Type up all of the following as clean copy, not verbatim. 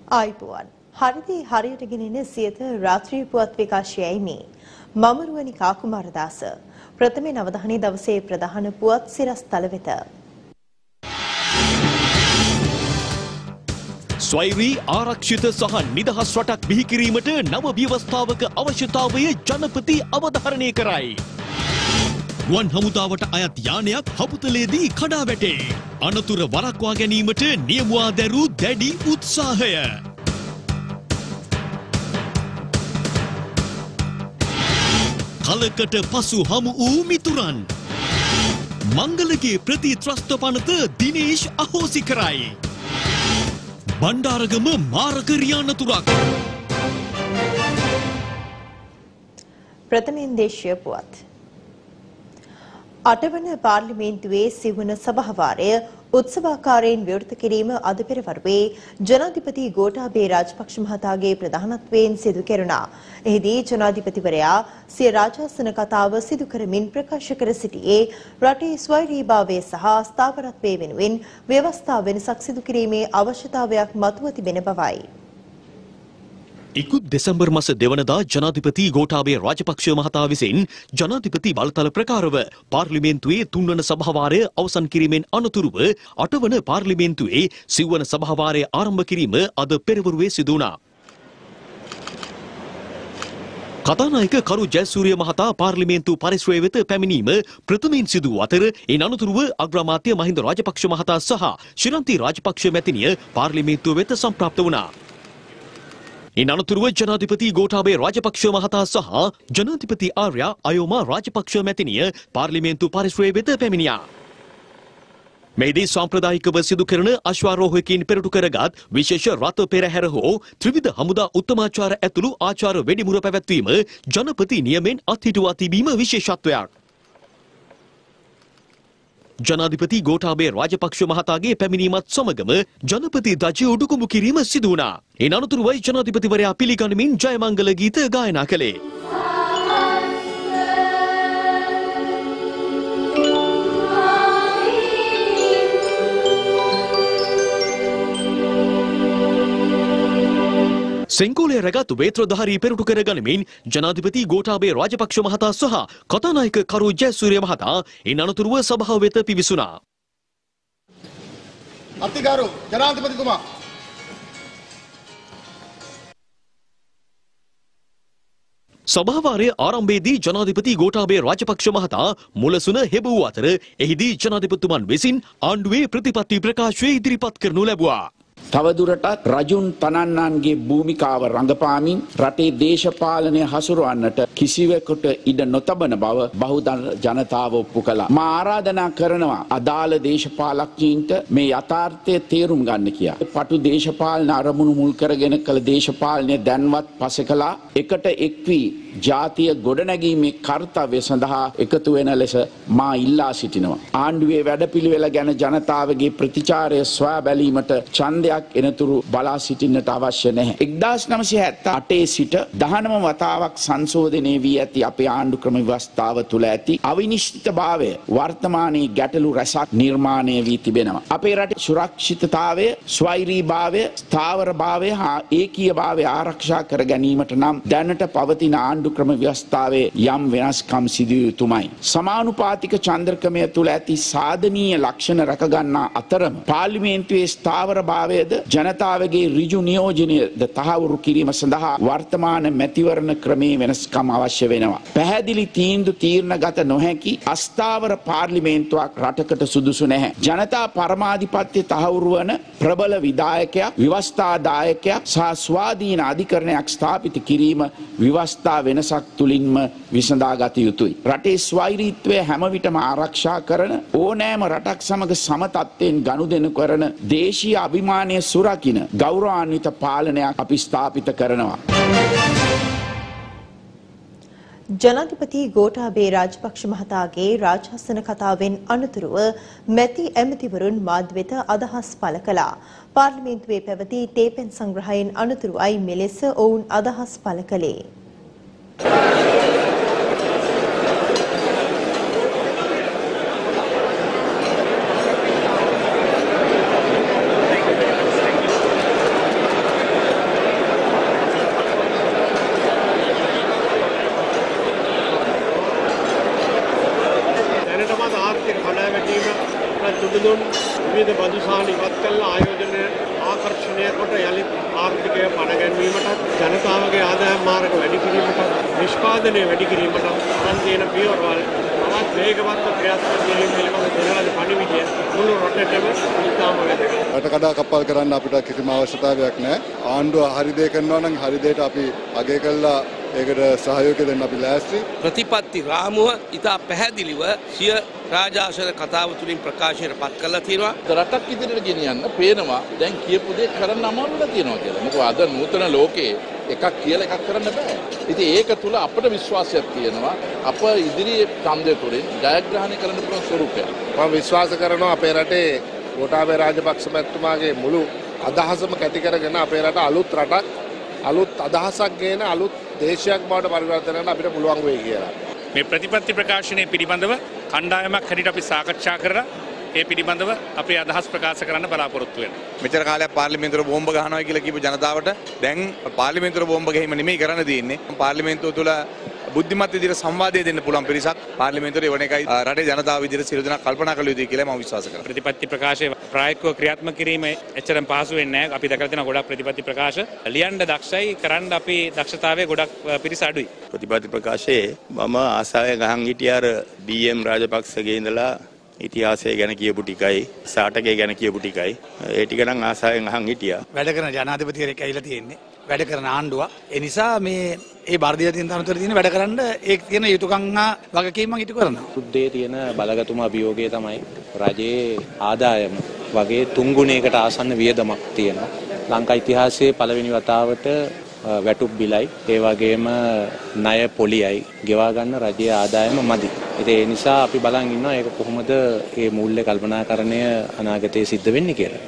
ආයිබෝවන් හරිදී හරියට ගෙනෙන සියත රාත්‍රී පුවත් විකාශයයි මේ මම රුවනි කාකුමාරදාස ප්‍රථමයෙන් අවධානය දවසේ ප්‍රධාන පුවත් සිරස්තල වෙත ස්වෛරී ආරක්ෂිත සහ නිදහස් රටක් බිහි කිරීමට නව ව්‍යවස්ථාවක අවශ්‍යතාවය ජනපති අවධාරණය කරයි. වන් හමුදාවට අයත් යානයක් හපුතලේදී කඩා වැටේ. අනතුර වළක්වා ගැනීමට නියමුවා දැරූ දැඩි උත්සාහය. කලකට පසු හමු වූ මිතුරන්. මංගලගේ ප්‍රතිත්‍රස්ත පනත දිනේෂ් අහෝසි කරයි. බණ්ඩාරගම මාරක රියානතුරක්. ප්‍රථමයෙන් දේශීය පුවත්. අටවන පාර්ලිමේන්තුවේ සිවුන සභාවාරය උත්සවාකාරයෙන් විවෘත කිරීම අද පෙරවරුවේ ජනාධිපති ගෝඨාභය රාජපක්ෂ මහතාගේ ප්‍රධානත්වයෙන් සිදු කෙරුණා. එහිදී ජනාධිපතිවරයා සිය රාජාසන කතාව සිදු කරමින් ප්‍රකාශ කර සිටියේ රටේ ස්වෛරීභාවය සහ ස්ථාවරත්වය වෙනුවෙන් ව්‍යවස්ථා වෙනසක් සිදු කිරීමේ අවශ්‍යතාවයක් මතුව තිබෙන බවයි. ඉකුත් දෙසැම්බර් මාස දෙවනදා ජනාධිපති ගෝඨාභය රාජපක්ෂ මහතා විසින් ජනාධිපති බලතල ප්‍රකාරව පාර්ලිමේන්තුවේ තුන්වන සභාවාරය අවසන් කිරීමෙන් අනතුරුව අටවන පාර්ලිමේන්තුවේ සිව්වන සභාවාරය ආරම්භ කිරීම අද පෙරවරුවේ සිදු වුණා. කතානායක කරු ජයසූරිය මහතා පාර්ලිමේන්තු පරිශ්‍රය වෙත පැමිණීම ප්‍රථමයෙන් සිදු වූ අතර ඒ අනතුරුව අග්‍රාමාත්‍ය මහින්ද රාජපක්ෂ මහතා සහ ශ්‍රීලන්ති රාජපක්ෂ මැතිණිය පාර්ලිමේන්තුව වෙත සම්ප්‍රාප්ත වුණා. ඉන් අනතුරුව ජනාධිපති ගෝඨාභය රාජපක්ෂ මහතා සහ ජනාධිපති ආර්යා අයෝමා රාජපක්ෂ මැතිණිය පාර්ලිමේන්තු පරිශ්‍රය වෙත පැමිණියා. මෙහිදී සාම්ප්‍රදායිකව සිදු කරන අශ්වාරෝහකයින් පෙරටු කරගත් විශේෂ රථ පෙරහැර හෝ ත්‍රිවිධ හමුදා උත්තමාචාර ඇතුළු ආචාර වෙඩිමුර පැවැත්වීම ජනපති නියමෙන් අත්හිටුවා තිබීම විශේෂත්වයක්. ජනාධිපති ගෝඨාභය රාජපක්ෂ මහතාගේ පැමිණීමත් සමගම ජනපති ධජය උඩුකුඹු කිරීම සිදු වුණා. ඒ අනතුරුවයි ජනාධිපතිවරයා පිළිගනිමින් ජයමංගල ගීත ගායනා කළේ. සෙංගෝලයේ රැගත් වේත්‍රධාරී පෙරටු කරගනිමින් ජනාධිපති ගෝඨාභය රාජපක්ෂ මහතා සහ කතානායක කරු ජයසූරිය මහතා ඉන් අනතුරුව සභාව වෙත පිවිසුණා. අතිගරු ජනාධිපතිතුමා සභාවාරයේ ආරම්භයේදී ජනාධිපති ගෝඨාභය රාජපක්ෂ මහතා මුලසුන හෙබ වූ අතර එහිදී ජනාධිපතිතුමන් විසින් ආණ්ඩුවේ ප්‍රතිපත්ති ප්‍රකාශය ඉදිරිපත් කරනු ලැබුවා. තවදුරටත් රජුන් තනන්නන්ගේ භූමිකාව රඟපාමින් රටේ දේශපාලනය හසුරවන්නට කිසිවෙකුට ඉඩ නොතබන බව බහුදන ජනතාව ඔප්පු කළා. මා ආරාධනා කරනවා අදාළ දේශපාලකයන්ට මේ යථාර්ථය තේරුම් ගන්න කියා. පටු දේශපාලන අරමුණු මුල් කරගෙන කළ දේශපාලනය දැන්වත් පසෙකලා එකට එක් වී ජාතිය ගොඩනැගීමේ කර්තව්‍ය සඳහා එකතු වෙන ලෙස මා ඉල්ලා සිටිනවා. ආණ්ඩුවේ වැඩපිළිවෙල ගැන ජනතාවගේ ප්‍රතිචාරය සොයා බැලීමට ඡන්දයක් එනතුරු බලා සිටින්නට අවශ්‍ය නැහැ. 1978 සිට 19 වතාවක් සංශෝධනය වී ඇති අපේ ආණ්ඩු ක්‍රම ව්‍යවස්ථාව තුළ ඇති අවිනිශ්චිතභාවය වර්තමානයේ ගැටලු රැසක් නිර්මාණය වී තිබෙනවා. අපේ රටේ සුරක්ෂිතතාවය, ස්වෛරීභාවය, ස්ථාවරභාවය හා ඒකීයභාවය ආරක්ෂා කර ගැනීමට නම් දැනට පවතින ආණ්ඩු ක්‍රම ව්‍යවස්ථාවේ යම් වෙනස්කම් සිදු යුතුමයි. සමානුපාතික චන්ද්‍රක්‍රමය තුළ ඇති සාධනීය ලක්ෂණ රැකගන්නා අතරම පාර්ලිමේන්තුවේ ස්ථාවරභාවය ජනතාවගේ ඍජු නියෝජනයද තහවුරු කිරීම සඳහා වර්තමාන මැතිවරණ ක්‍රමයේ වෙනස්කම් අවශ්‍ය වෙනවා. පැහැදිලි තීරණගත නොහැකි අස්ථාවර පාර්ලිමේන්තුවක් රටකට සුදුසු නැහැ. ජනතා පරමාධිපත්‍ය තහවුරු වන ප්‍රබල විධායකයක්, ව්‍යවස්ථාදායකයක් සහ ස්වාධීන අධිකරණයක් ස්ථාපිත කිරීම ව්‍යවස්ථා වෙනසක් තුලින්ම විසඳාගත යුතුයි. රටේ ස්වෛරීත්වය හැම විටම ආරක්ෂා කරන ඕනෑම රටක් සමග සම තත්ත්වයෙන් ගනුදෙනු කරන දේශීය අභිමානය සුරකින්න ගෞරවාන්විත පාලනයක් අපි ස්ථාපිත කරනවා. ජනාධිපති ගෝඨාභය රාජපක්ෂ මහතාගේ රාජාසන කතාවෙන් අනතුරුව මැති ඇමතිවරුන් මාධ්‍ය වෙත අදහස් පළ කළා. පාර්ලිමේන්තුවේ පැවති තේපෙන් සංග්‍රහයෙන් අනතුරුවයි මෙලෙස ඔවුන් අදහස් පළ කළේ. විවිධ බදු සහන ඉවත් කළ ආයෝජන ආකර්ෂණය කොට යලිත් ආර්ථිකය පණ ගැනීමට ජනතාවගේ ආදායම් මාර්ග වැඩි කිරීමට නිෂ්පාදනය වැඩි කිරීමට අරන් තියෙන පියවරවල් තවත් වේගවත් ක්‍රියාත්මක කිරීම පිළිබඳ දෙනවල පණිවිඩය මුළු රටේම ඉතාම වැදගත්. රට කඩා කප්පල් කරන්න අපිට කිසිම අවශ්‍යතාවයක් නැහැ. ආණ්ඩුව හරි දේ කරනවා නම් හරි දේට අපි අගය කළා ඒකට සහයෝගය දෙන්න අපි ලෑස්ති. ප්‍රතිපත්ති රාමුව ඉතා පැහැදිලිව සිය රාජාසන කතාව තුළින් ප්‍රකාශයට පත් කරලා තියෙනවා. රටක් ඉදිරියට ගෙනියන්න පේනවා දැන් කියපු දේ කරන්න අමාරුලා තියෙනවා කියලා. මොකද අද නූතන ලෝකයේ එකක් කියලා එකක් කරන්න බෑ. ඉතින් ඒක තුල අපට විශ්වාසයක් තියෙනවා. අප ඉදිරියේ ඡන්දය තුළින් ජයග්‍රහණය කරන්න පුළුවන් ස්වරූපය. මම විශ්වාස කරනවා අපේ රටේ ගෝඨාභය රාජපක්ෂ මැතිතුමාගේ මුළු අදහසම කැටි කරගෙන අපේ රට අලුත් රටක් අලුත් අදහසක් ගෙන අලුත් දේශයක් බවට පරිවර්තනය කරන්න අපිට පුළුවන් වෙයි කියලා. මේ ප්‍රතිපත්ති ප්‍රකාශනය පිළිබඳව කණ්ඩායමක් හැටියට අපි සාකච්ඡා කරලා ඒ පිළිබඳව අපේ අදහස් ප්‍රකාශ කරන්න බලාපොරොත්තු වෙනවා. මෙච්චර කාලයක් පාර්ලිමේන්තුවට බෝම්බ ගහනවා කියලා කියපු ජනතාවට දැන් පාර්ලිමේන්තුවට බෝම්බ ගැහිම නෙමෙයි කරන්න තියෙන්නේ. පාර්ලිමේන්තුව තුළ බුද්ධිමත් විදිහට සංවාදය දෙන්න පුළුවන් පිරිසක් පාර්ලිමේන්තුවේ වන එකයි රටේ ජනතාව විදිහට සියලු දෙනා කල්පනා කළ යුතුයි කියලා මම විශ්වාස කරනවා. ප්‍රතිපත්ති ප්‍රකාශය ප්‍රායෝගිකව ක්‍රියාත්මක කිරීම එච්චරම පහසු වෙන්නේ නැහැ. අපි දැකලා තියෙන ගොඩක් ප්‍රතිපත්ති ප්‍රකාශ ලියන්න දක්ෂයි කරන්න අපි දක්ෂතාවයේ ගොඩක් පිරිස අඩුයි. ප්‍රතිපත්ති ප්‍රකාශයේ මම ආසාවෙන් අහන් හිටියා අර BM රාජපක්ෂගේ ඉඳලා ඉතිහාසය ගැන කියපු ටිකයි සාටකය ගැන කියපු ටිකයි ඒ ටික නම් ආසාවෙන් අහන් හිටියා. වැඩ කරන ජනාධිපතිවරයෙක් ඇවිල්ලා තියෙන්නේ. වැඩ කරන ආණ්ඩුව. ඒ නිසා මේ ඒ බර්ධිත තියෙන තනතුර තියෙන වැඩ කරන්න ඒ තියෙන යුතුයකම් හා වගකීම් මම ඉටු කරනවා. සුද්ධේ තියෙන බලගතුම අභියෝගය තමයි රජයේ ආදායම වගේ 3 ගුණයකට ආසන්න වියදමක් තියෙනවා. ලංකා ඉතිහාසයේ පළවෙනි වතාවට වැටුප් බිලයි ඒ වගේම ණය පොලියයි ගෙවා ගන්න රජයේ ආදායම මදි. ඒ නිසා අපි බලන් ඉන්නවා ඒක කොහොමද මේ මූල්‍ය කල්පනාකරණය අනාගතයේ සිද්ධ වෙන්නේ කියලා.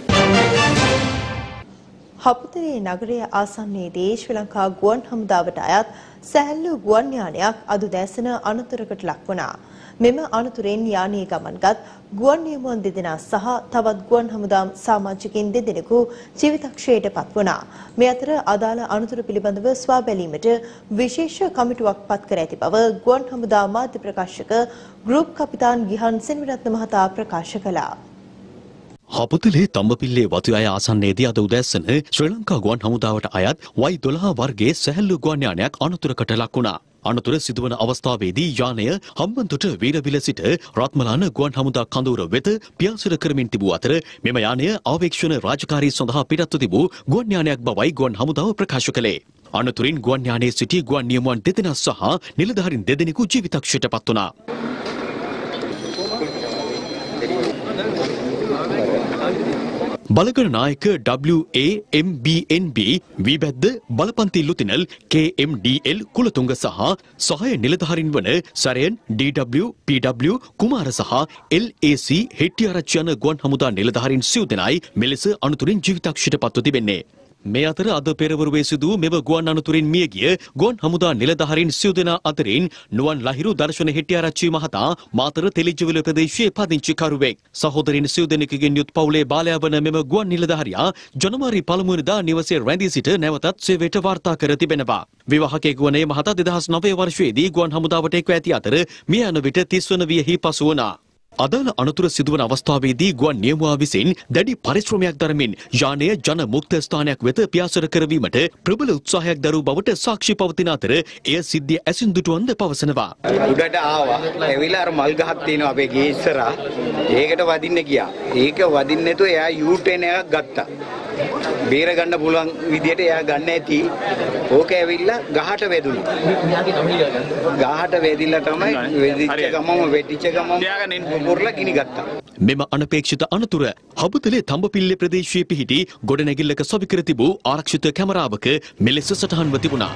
හපුතරේ නගරයේ ආසන්නයේදී ශ්‍රී ලංකා ගුවන් හමුදාවට අයත් සැහැල්ලු ගුවන් යානයක් අද දැසන අනතුරකට ලක් වුණා. මෙම අනතුරෙන් යානයේ ගමන්ගත් ගුවන් නියමුවන් දෙදෙනා සහ තවත් ගුවන් හමුදා සමාජිකින් දෙදෙනෙකු ජීවිතක්ෂයට පත් වුණා. මේ අතර අදාළ අනතුර පිළිබඳව ස්වා බැලීමට විශේෂ කමිටුවක් පත් කර ඇති බව ගුවන් හමුදා මාධ්‍ය ප්‍රකාශක ගෲප් කපිතාන් ගිහන් සෙනවිරත්න මහතා ප්‍රකාශ කළා. හපුතලේ තඹපිල්ලේ වතු අය ආසන්නයේදී අද උදෑසන ශ්‍රී ලංකා ගුවන් හමුදාවට අයත් Y12 වර්ගයේ සැහැල්ලු ගුවන් යානයක් අනතුරකට ලක් වුණා. අනතුර සිදුවන අවස්ථාවේදී යානය හම්බන්තොට වීරවිල සිට රත්මලාන ගුවන් හමුදා කඳවුර වෙත පියාසර කරමින් තිබූ අතර මෙම යානය ආවේක්ෂණ රාජකාරී සඳහා පිටත්ව තිබූ ගුවන් යානයක් බවයි ගුවන් හමුදාව ප්‍රකාශ කළේ. අනතුරින් ගුවන් යානයේ සිටි ගුවන් නියමුවන් දෙදෙනා සහ නිලධාරීන් දෙදෙනෙකු ජීවිතක්ෂයට පත් වුණා. බලගන නායක WAMBNB විබැද්ද බලපන්ති ලුතිනල් KMDL කුලතුංග සහ සහාය නිලධාරීන් වන සරයන් DW PW කුමාර සහ LAC හෙට්ටිආරච්චි යන ගුවන් හමුදා නිලධාරීන් සිව් දෙනායි මෙලෙස අනතුරින් ජීවිතක්ෂයට පත්ව තිබෙන්නේ. මේ අතර අද පෙරවරුවේ සිදු මෙම ගුවන් අනතුරින් මියගිය ගුවන් හමුදා නිලධාරීන් සිව් දෙනා අතරින් නුවන් ලහිරු දර්ශන හෙට්ටිආරච්චි මහතා මාතර තෙලිජ්ජවිල ප්‍රදේශයේ පදිංචිකරුවෙක්. සහෝදරින් සිව් දෙනෙකුගෙන් යුත් පවුලේ බාලයා වන මෙම ගුවන් නිලධාරියා ජනවාරි 1 වෙනිදා නිවසේ රැඳී සිට නැවතත් සේවයට වාර්තා කර තිබෙනවා. විවාහකයෙකු වන මහතා 2009 වර්ෂයේදී ගුවන් හමුදාවට එක්ව ඇති අතර මිය යන විට 30 වන වියෙහි පසු වුණා. අදාළ අනතුර සිදුවන අවස්ථාවේදී ගුවන් නියමුවා විසින් දැඩි පරිශ්‍රමයක් දරමින් යානය ජන මුක්ත ස්ථානයක් වෙත පියාසර කරවීමට ප්‍රබල උත්සාහයක් දරූ බවට සාක්ෂි පවතින අතර එය සිද්ධිය ඇසින් දුටුවන්ද පවසනවා. උඩට ආවා. ඇවිල්ලා අර මල් ගහක් තියෙනවා අපේ ගේ ඉස්සරහා. ඒකට වදින්න ගියා. ඒක වදින්න නැතුව එයා යූටර්න් එකක් ගත්තා. බේර ගන්න පුළුවන් විදියට එයා ගන්න ඇති. ඕක ඇවිල්ලා ගහට වැදුණා. ගහට වැදිලා තමයි වෙදිච්ච ගමම පොරලා ගිනි ගත්තා. මෙම අනපේක්ෂිත අනතුර හබුතලේ තඹපිල්ලේ ප්‍රදේශයේ පිහිටි ගොඩනැගිල්ලක සවිකර තිබූ ආරක්ෂිත කැමරාවක මෙලෙස සටහන්ව තිබුණා.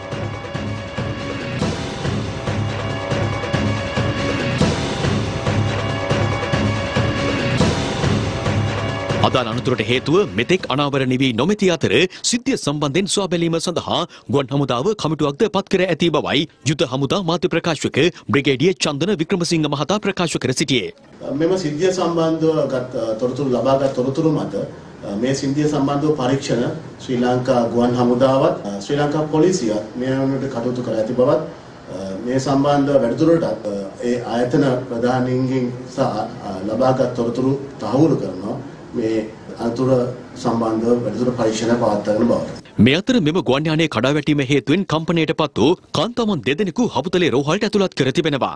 අදාළ අනතුරට හේතුව මෙතෙක් අනාවරණය වී නොමැති අතර සිද්ධිය සම්බන්ධයෙන් සොයා බැලීම සඳහා ගුවන් හමුදාව කමිටුවක්ද පත් කර ඇති බවයි යුද හමුදා මාධ්‍ය ප්‍රකාශක බ්‍රිගේඩියර් චන්දන වික්‍රමසිංහ මහතා ප්‍රකාශ කර සිටියේ. මෙම සිද්ධිය සම්බන්ධව ලබාගත් තොරතුරු මත මේ සිද්ධිය සම්බන්ධව පරීක්ෂණ ශ්‍රී ලංකා ගුවන් හමුදාවත් ශ්‍රී ලංකා පොලිසියත් මේ වෙනුවට කටයුතු කර ඇති බවත් මේ සම්බන්ධව වැඩිදුරටත් ඒ ආයතන ප්‍රධානීන්ගෙන් සහ ලබාගත් තොරතුරු තහවුරු කරනවා. මේ අතුර සම්බන්ධව වැඩිදුර පරීක්ෂණ පවත්වාගෙන බවට. මේ අතර මෙම ගුවන් යානයේ කඩාවැටීම හේතුවෙන් කම්පනයට පත් වූ කාන්තාවන් දෙදෙනෙකු හවුතලේ රෝහලට ඇතුළත් කර තිබෙනවා.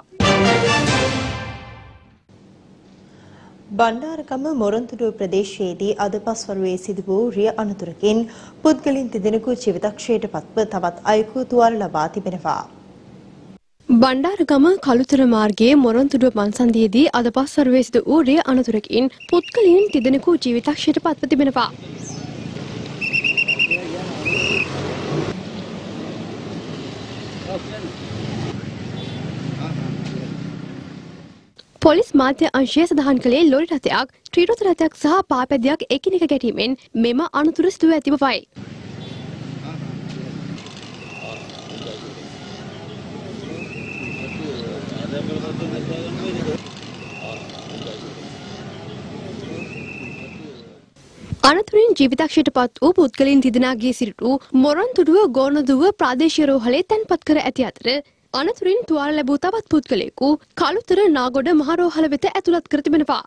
බණ්ඩාරගම මොරොන්තුඩුව ප්‍රදේශයේදී අද පස්වරුවේ සිදු වූ රිය අනතුරකින් පුද්ගලයන් දෙදෙනෙකු ජීවිතක්ෂයට පත්ව තවත් අයෙකු තුවාල ලබා තිබෙනවා. බණ්ඩාරගම කළුතර මාර්ගයේ මොරොන්තුඩුව මන්සන්දියේදී අද පස්වරුවේ සිදු වූ රිය අනතුරකින් පුද්ගලයන් දෙදෙනෙකු ජීවිතක්ෂයට පත්ව තිබෙනවා. පොලිස් මාධ්‍ය අංශය සඳහන් කළේ ලොරි රථයක්, ත්‍රිරථ රථයක් සහ පාපැදියක් එකිනෙක ගැටීමෙන් මෙම අනතුර සිදුව ඇති බවයි. අනතුරින් ජීවිතක්ෂයට පත් වූ පුද්ගලයන් තිදෙනාගේ සිරුරු මොරොන්තුඩුව ගෝනදුව ප්‍රාදේශීය රෝහලේ තැන්පත් කර ඇති අතර අනතුරින් තුවාල ලැබූ තවත් පුද්ගලයෙකු කළුතර නාගොඩ මහරෝහල වෙත ඇතුළත් කර තිබෙනවා.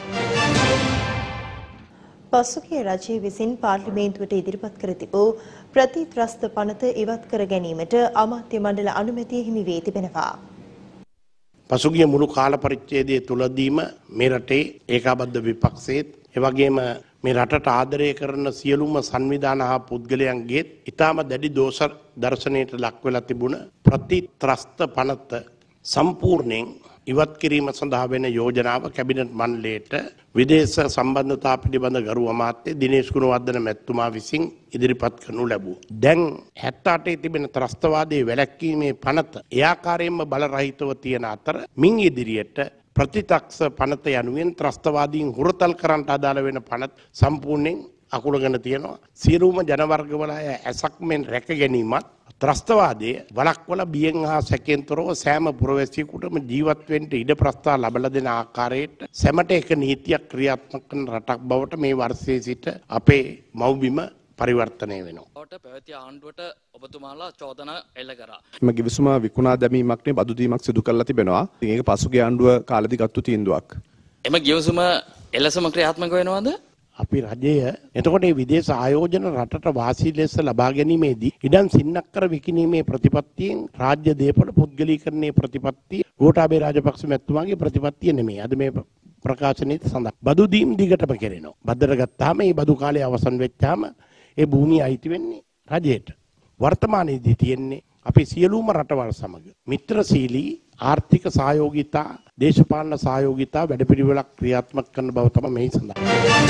පසුගිය රජය විසින් පාර්ලිමේන්තුවට ඉදිරිපත් කර තිබූ ප්‍රතිත්‍රස්ත පනත ඉවත් කර ගැනීමට අමාත්‍ය මණ්ඩල අනුමැතිය හිමි වී තිබෙනවා. පසුගිය මුළු කාල පරිච්ඡේදයේ තුලදීම මේ රටේ ඒකාබද්ධ විපක්ෂයේත් එවැගේම මේ රටට ආදරය කරන සියලුම සංවිධාන හා පුද්ගලයන්ගේ ඊටම දැඩි දෝෂ දර්ශනයට ලක් වෙලා තිබුණ ප්‍රතිත්‍රස්ත පනත සම්පූර්ණයෙන් ඉවත් කිරීම සඳහා වෙන යෝජනාව කැබිනට් මණ්ඩලයට විදේශ සම්බන්ධතා පිළිබඳ ගරු අමාත්‍ය දිනේෂ් ගුණවර්ධන මැතිතුමා විසින් ඉදිරිපත් කරනු ලැබුවා. දැන් 78 තිබෙන ත්‍රස්තවාදයේ වැළැක්වීමේ පනත ඒ ආකාරයෙන්ම බලරහිතව තියෙන අතර මින් ඉදිරියට ප්‍රතිතක්ෂ පනත යනුවෙන් ත්‍රස්තවාදීන් හුරතල් කරන්නට අදාළ වෙන පනත් සම්පූර්ණයෙන් අකුලගෙන තියෙනවා. සියලුම ජනවර්ගවල ඇසක් මෙන් රැක ගැනීමත් ත්‍රස්තවාදයේ වළක්වලා බියෙන් හා සැකයෙන් තොරව සෑම පුරවැසියෙකුටම ජීවත් වෙන්න ඉඩ ප්‍රස්තාව ලබා දෙන ආකාරයට සැමට එක නීතියක් ක්‍රියාත්මක කරන රටක් බවට මේ වර්ෂයේ සිට අපේ මව්බිම පරිවර්තනය වෙනවා. පැවති ආණ්ඩුවට ඔබතුමාලා චෝදනා එල්ල කරා. එම ගිවිසුම විකුණා දැමීමක් නේ බදු දීමක් සිදු කරලා තිබෙනවා. ඉතින් ඒක පසුගිය ආණ්ඩුව කාලෙදි ගත්තු තීන්දුවක්. එම ගිවිසුම එලෙසම ක්‍රියාත්මක වෙනවද? අපි රජය එතකොට මේ විදේශ ආයෝජන රටට වාසී ලෙස ලබා ගැනීමේදී ඉඩම් සින්නක්කර විකිණීමේ ප්‍රතිපත්තියෙන් රාජ්‍ය දේපොළ පුද්ගලීකරණයේ ප්‍රතිපත්තිය ගෝඨාභය රාජපක්ෂ මැතිතුමාගේ ප්‍රතිපත්තිය නෙමෙයි. අද මේ ප්‍රකාශනයේ සඳහන් බදු දීම් දිගටම කරනවා. බද්දට ගත්තාම මේ බදු කාලය අවසන් වෙච්චාම ඒ භූමිය අයිති වෙන්නේ රජයට. වර්තමානයේදී තියෙන්නේ අපි සියලුම රටවල් සමග මිත්‍රශීලී ආර්ථික සහයෝගිතා දේශපාලන සහයෝගිතා වැඩපිළිවෙලක් ක්‍රියාත්මක කරන බව තමයි මේ සඳහන්.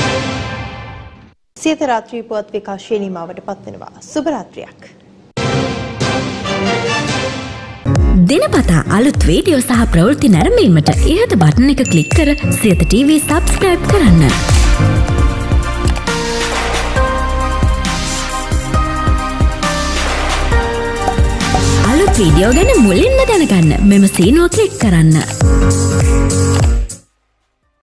සියත රාත්‍රී පුවත් විකාශයේ නිමාවට පත්වෙනවා. සුබ රාත්‍රියක්. දිනපතා අලුත් වීඩියෝ සහ ප්‍රවෘත්ති නැරඹීමට ඉහත බටන් එක ක්ලික් කර සියත TV subscribe කරන්න. අලුත් වීඩියෝ ගැන මුලින්ම දැනගන්න මෙම සීනුව ක්ලික් කරන්න.